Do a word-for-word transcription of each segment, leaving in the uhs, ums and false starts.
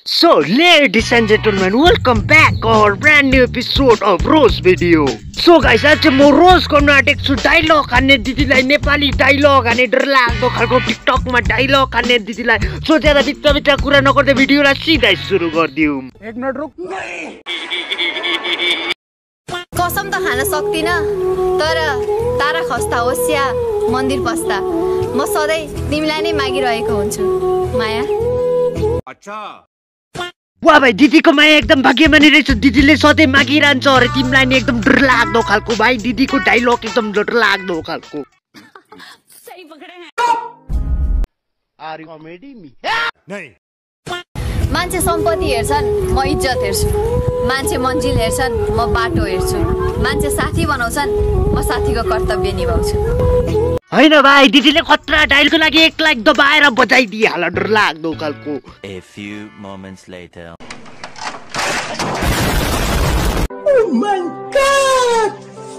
So, ladies and gentlemen, welcome back to our brand new episode of Roast video. So guys, आज चाहिँ म roast गर्न आँटेको छु डायलग हान्ने दिदीलाई नेपाली डायलग हान्ने डरलाग्दो खालको टिकटकमा डायलग हान्ने दिदीलाई सोचेर बित्था बित्था कुरा नगर्दै भिडियोलाई सिधै सुरु गर्दियौँ। एक मिनट रुक। कसम त खान सक्दिन तर तारा खस्ता होस् या मन्दिर पस्ता म सधैँ तिमीलाई नै मागिरहेको हुन्छु माया। अच्छा वाह भाइ दिदीको माया एकदम भाग्यमानी रहेछ। दिदीले सधैँ मागिरहन्छ अरे तिमीलाई नि एकदम डरलाग्दो खालको भाइ दिदीको डायलग एकदम डरलाग्दो खालको। सही पकडे हैं। Are you comedy me? नहीं। मान्छे सम्पत्ति हेर्छन् म इज्जत हेर्छु, मान्छे मन्जिल हेर्छन् म बाटो हेर्छु, मान्छे साथी बनाउँछन् म साथीको कर्तव्य निभाउँछु। हैन भाइ दिदीले खतरा डायलको लागि एक लाख दबाएर बजाइदिए हाल डरलाग्दो खालको। A few moments later. Oh my god!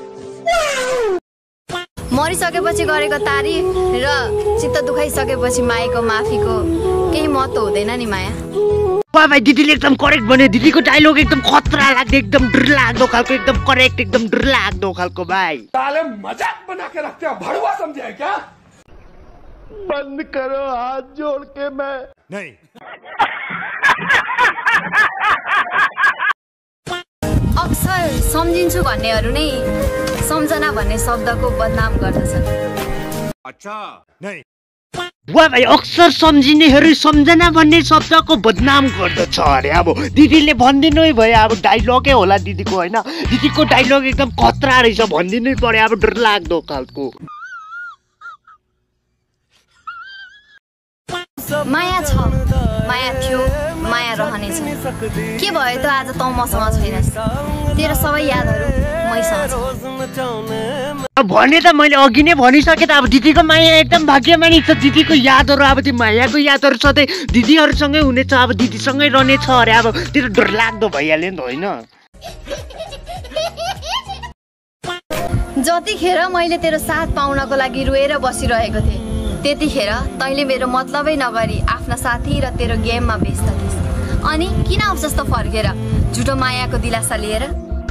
मरिसकेपछि गरेको तारिफ र चित्त दुखाइसकेपछि मायाको माफीको केही महत्त्व हुँदैन नि माया। वाह भाइ दिदीले एकदम करेक्ट भन्यो। दिदीको डायलग एकदम खतरा लाग्दो एकदम डरलाग्दो खालको एकदम करेक्ट एकदम डरलाग्दो खालको भाइ। साले मजाक बना के रखते हो, भड़वा समझे है क्या? बंद करो हाथ जोड़ के मैं नहीं। अक्सर सम्झिन्छु भन्नेहरू नै सम्झना भन्ने शब्दको बदनाम गर्दछन्। अच्छा नहीं। वाह भाइ अक्सर सम्झिनेहरू सम्झना भन्ने शब्दको बदनाम गर्दछ अरे। अब दिदीले भनिदिनु है भयो, अब डायलगै होला दिदीको होइन। दिदीको डायलग एकदम खतरा रहेछ भनिदिनै पर्यो अब डरलाग्दो खालको। माया छ, माया थियो, माया रहनेछ। के भयो त आज तँ मसँग छैनस्, तेरो सबै यादहरू मैसँग छ। भने त मैले अघि नै भनिसकेँ त अब दिदीको माया एकदम भाग्यमानी छ। दिदीको यादहरू अब त्यो मायाको यादहरू सधैँ दिदीहरूसँगै हुनेछ, अब दिदीसँगै रहनेछ अरे। अब त्यो त डरलाग्दो भइहाल्यो नि त होइन। जतिखेर मैले तेरो साथ पाउनको लागि रोएर बसिरहेको थिएँ त्यतिखेर तैँले मेरो मतलबै नगरी आफ्ना साथी र तेरो गेममा व्यस्त थिइस्। अनि किन आउँछ जस्तो फर्केर झुटो मायाको दिलासा लिएर?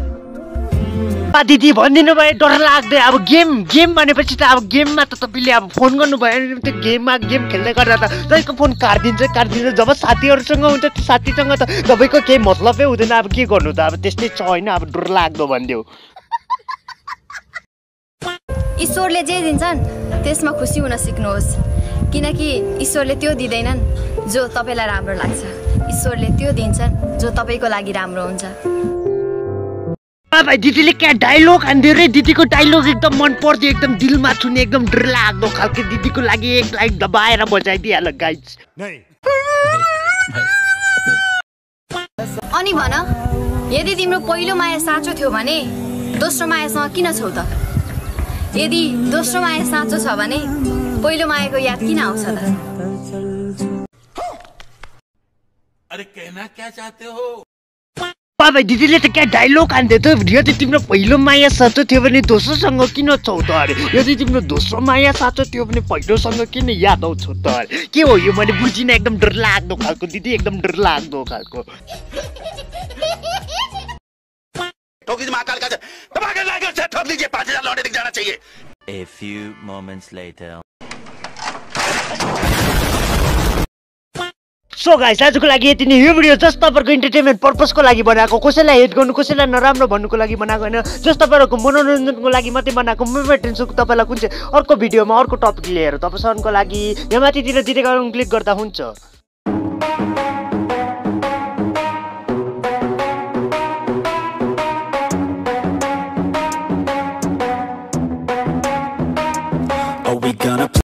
दिदी भनिदिनु भयो डरलाग्दो। अब गेम गेम भनेपछि त अब गेममा त तपाईँले अब फोन गर्नुभयो भने त्यो गेममा गेम खेल्दै गर्दा त तपाईँको फोन काटिदिन्छ काटिदिन्छ। जब साथीहरूसँग हुन्छ त्यो साथीसँग त तपाईँको केही मतलबै हुँदैन। अब के गर्नु त अब त्यस्तै छ होइन। अब डरलाग्दो भनिदियो। ईश्वरले जे दिन्छन् त्यसमा खुसी हुन सिक्नुहोस्, किनकि ईश्वरले त्यो दिँदैनन् जो तपाईँलाई राम्रो लाग्छ, ईश्वरले त्यो दिन्छन् जो तपाईँको लागि राम्रो हुन्छ। भाइ दिदीले क्या डायलग हान्दियो रे। दिदीको डायलग एकदम मन पर्थ्यो, एकदम दिलमा छुने एकदम डरलाग्दो खालको। दिदीको लागि एक लाइक दबाएर बजाइदिइहाल गाइज। अनि भन, यदि तिम्रो पहिलो माया साँचो थियो भने दोस्रो मायासँग किन छौ त? यदि दोस्रो माया साँचो छ भने पहिलो मायाको याद किन आउँछ त? अरे कहना क्या चाहते हो? भाइ दिदीले त क्या डायलग हान्दियो त। यदि तिम्रो पहिलो माया साँचो थियो भने दोस्रोसँग किन छौ त अरे? यदि तिम्रो दोस्रो माया साँचो थियो भने पहिलोसँग किन याद आउँछौ त अरे? के हो यो मैले बुझिनँ। एकदम डरलाग्दो खालको दिदी, एकदम डरलाग्दो खालको। A few moments later. So guys आजको लागि यति नै। यो भिडियो जस्ट तपाईँहरूको इन्टरटेनमेन्ट पर्पजको लागि बनाएको, कसैलाई हेट गर्नु कसैलाई नराम्रो भन्नुको लागि बनाएको होइन। जस्ट तपाईँहरूको मनोरञ्जनको लागि मात्रै बनाएको। म भेट्छु तपाईँलाई कुन चाहिँ अर्को भिडियोमा अर्को टपिक लिएर। तपाईँसँगको लागि यहाँ माथितिर दिँदै क्लिक गर्दा हुन्छ।